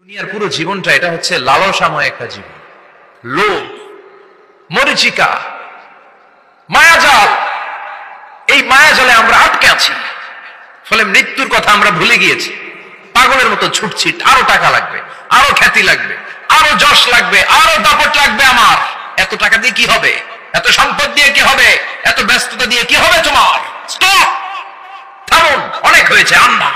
দুনিয়ার পুরো জীবনটা এটা হচ্ছে লালসাময় একটা জীবন, লোভ, মরিচিকা, মায়াজাল। এই মায়াজালে আমরা আটকে আছি, ফলে মৃত্যুর কথা আমরা ভুলে গিয়েছি। পাগলের মতো ছুটছি, আরো টাকা লাগবে, আরো খ্যাতি লাগবে, আরো যশ লাগবে, আরো দাপট লাগবে। আমার এত টাকা দিয়ে কি হবে? এত সম্পদ দিয়ে কি হবে? এত ব্যস্ততা দিয়ে কি হবে তোমার? স্টপ, থামুন, অনেক হয়েছে। আন্না,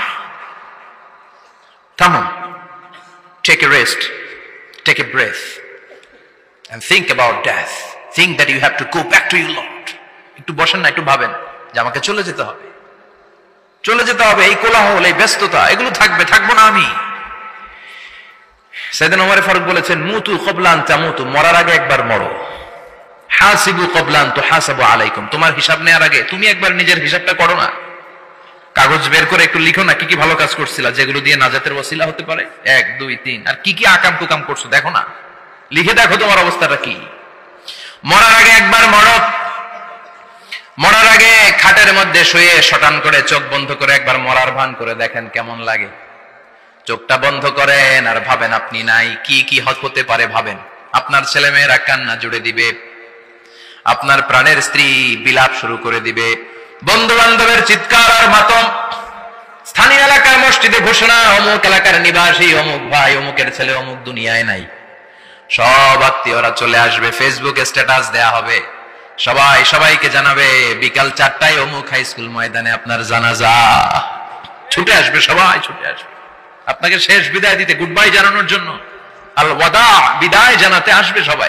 থামুন। Take a rest, take a breath, and think about death. Think that you have to go back to your Lord. একটু বসেন না, একটু ভাবেন যে আমাকে চলে যেতে হবে, চলে যেতে হবে। এই কোলাহল, এই ব্যস্ততা, এগুলো থাকবে, থাকবো না আমি। সাইয়েদনা ওমর ফারুক বলেছেন, মুতু ক্বাবলা আন তামুতু, মরার আগে একবার মরো। হাসিবু ক্বাবলা আন তুহাসাবু আলাইকুম, তোমার হিসাব নেওয়ার আগে তুমি একবার নিজের হিসাবটা করো না। কাগজ বের করে একটু লিখো না, কি কি ভালো কাজ করছিলা, যেগুলো দিয়ে নাজাতের ওসিলা হতে পারে। 1, 2, 3, আর কি কি আকাম কুকাম করছো দেখো না, লিখে দেখো তোমার অবস্থাটা কি। মরার আগে একবার মরো। মরার আগে খাটের মধ্যে শুয়ে শটান করে চোখ বন্ধ করে একবার মরার ভান করে দেখেন কেমন লাগে। চোখটা বন্ধ করেন আর ভাবেন আপনি নাই, কি কি হতে পারে ভাবেন। আপনার ছেলে মেয়েরা কান্না জুড়ে দিবে, আপনার প্রাণের স্ত্রী বিলাপ শুরু করে দিবে, বন্ধু বান্ধবের চিৎকার আর মাতম, স্থানীয় এলাকার মসজিদে ঘোষণা, অমুক এলাকার নিবাসী অমুক ভাই, অমুকের ছেলে অমুক দুনিয়ায় নাই। সব আত্মীয়রা চলে আসবে, ফেসবুকে স্ট্যাটাস দেয়া হবে, সবাই সবাইকে জানাবে বিকাল 4টায় অমুক হাই স্কুল ময়দানে আপনার জানাজা। ছুটে আসবে, সবাই ছুটে আসবে আপনাকে শেষ বিদায় দিতে, গুড বাই জানানোর জন্য, আল ওয়াদা, বিদায় জানাতে আসবে সবাই।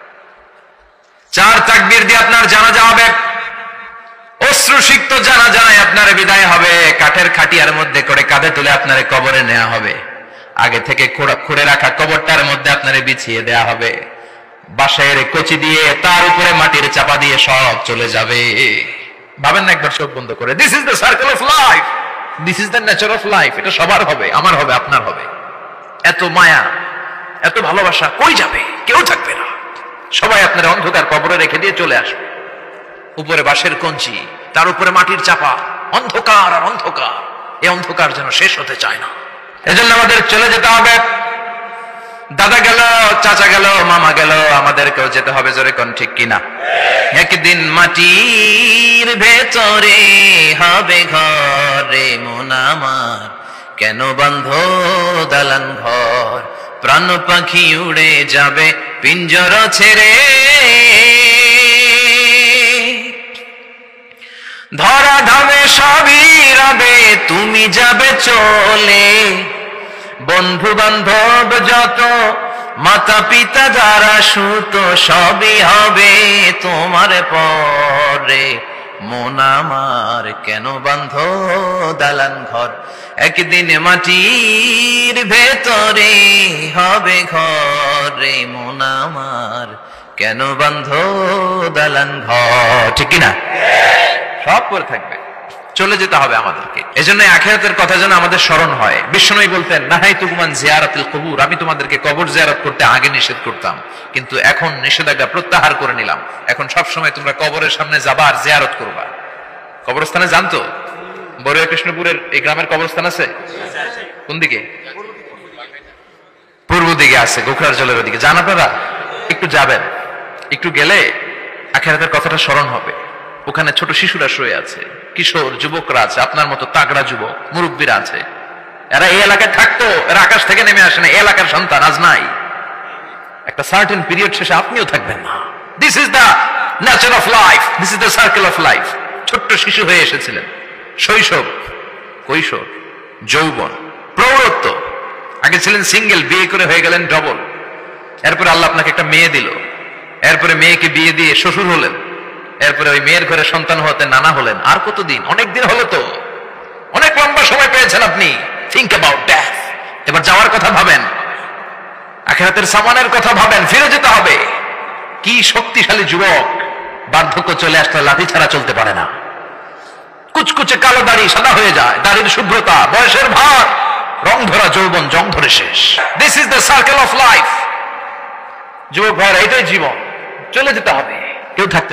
4 তাকবীর দিয়ে আপনার জানাজা হবে, অশ্রুসিক্ত জানাজায় আপনার বিদায় হবে। কাঠের খাটিয়ার মধ্যে করে কাঁধে তুলে আপনার কবরে নেওয়া হবে। আগে থেকে খুঁড়ে রাখা কবরটার মধ্যে আপনার বিছিয়ে দেয়া হবে। বাঁশের কচি দিয়ে তার উপরে মাটির চাপা দিয়ে সব চলে যাবে। ভাবেন না একবার চোখ বন্ধ করে, this is the circle of life, this is the nature of life. এটা সবার হবে, আমার হবে, আপনার হবে। এত মায়া, এত ভালোবাসা কই যাবে? কেউ থাকবে না, সবাই আপনার অন্ধকার কবরে রেখে দিয়ে চলে আসবে। উপরে বাঁশের কঞ্চি, তার উপরে মাটির চাপা, অন্ধকার আর অন্ধকার। এই অন্ধকার যেন শেষ হতে চায় না। এজন্য আমাদের চলে যেতে হবে। দাদা গেল, চাচা গেল, মামা গেল, আমাদেরকেও যেতে হবে। জোরে কোন ঠিক কিনা? একদিন মাটির ভেতরে হবে ঘরে মন আমার, কেন বন্ধ দালান ঘর, প্রাণ পাখি উড়ে যাবে পিঞ্জর ছেড়ে, ধরা ধামে সবই রবে তুমি যাবে চলে, বন্ধু বান্ধব যত, মাতা পিতা যারা সুত, সবই হবে তোমার পরে, মন আমার কেন বান্ধ দালান ঘর, একদিন মাটির ভেতরে হবে ঘরে মন আমার, কেন বান্ধ দালান ঘর। ঠিক কিনা? সব করে থাকবে, চলে যেতে হবে আমাদেরকে। এজন্য আখিরাতের কথা যেন আমাদের স্মরণ হয়। বিশ্বনবী বলতেন, নাহাইতুকুমান জিয়ারাতিল কুবুর, আমি তোমাদেরকে কবর জিয়ারত করতে আগে নিষেধ করতাম, কিন্তু এখন নিষেধাজ্ঞা প্রত্যাহার করে নিলাম। এখন সব সময় তোমরা কবরের সামনে যাবা আর জিয়ারত করবা। কবরস্থানে জানতো বড়ুয়া কৃষ্ণপুরের এই গ্রামের কবরস্থান আছে কোন দিকে? পূর্ব দিকে আছে, গোখরার জলের ওদিকে। জান আপনারা? একটু যাবেন, একটু গেলে আখিরাতের কথাটা স্মরণ হবে। ওখানে ছোট শিশুরা শুয়ে আছে, কিশোর যুবকরা আছে, আপনার মতো তাগড়া যুবক মুরব্বীরা আছে। এরা এই এলাকায় থাকতো, এরা আকাশ থেকে নেমে আসে না, এই এলাকার সন্তান আজ নাই। একটা সার্টেন পিরিয়ড শেষে আপনিও থাকবেন না। This is the nature of life, this is the circle of life. ছোট্ট শিশু হয়ে এসেছিলেন, শৈশব, কৈশোর, যৌবন, প্রৌঢ়ত্ব। আগে ছিলেন সিঙ্গেল, বিয়ে করে হয়ে গেলেন ডবল। এরপরে আল্লাহ আপনাকে একটা মেয়ে দিল, এরপরে মেয়েকে বিয়ে দিয়ে শ্বশুর হলেন, এরপরে ওই মেয়ের ঘরে সন্তান হতে নানা হলেন। আর কতদিন? অনেক দিন হলো তো, অনেক লম্বা সময় পেয়েছেন আপনি। Think about death. এবার যাওয়ার কথা ভাবেন, আখিরাতের সামানের কথা ভাবেন, ফিরে যেতে হবে। কি শক্তিশালী যুবক, বার্ধক্য চলে আসলে লাঠি ছাড়া চলতে পারে না। কুচকুচে কালো দাড়ি সাদা হয়ে যায়, দাড়ির শুভ্রতা, বয়সের ভার, রং ধরা যৌবন জং ধরে শেষ। This is the circle of life. যুবক ভাইরা, এটাই জীবন, চলে যেতে হবে, কেউ থাকতে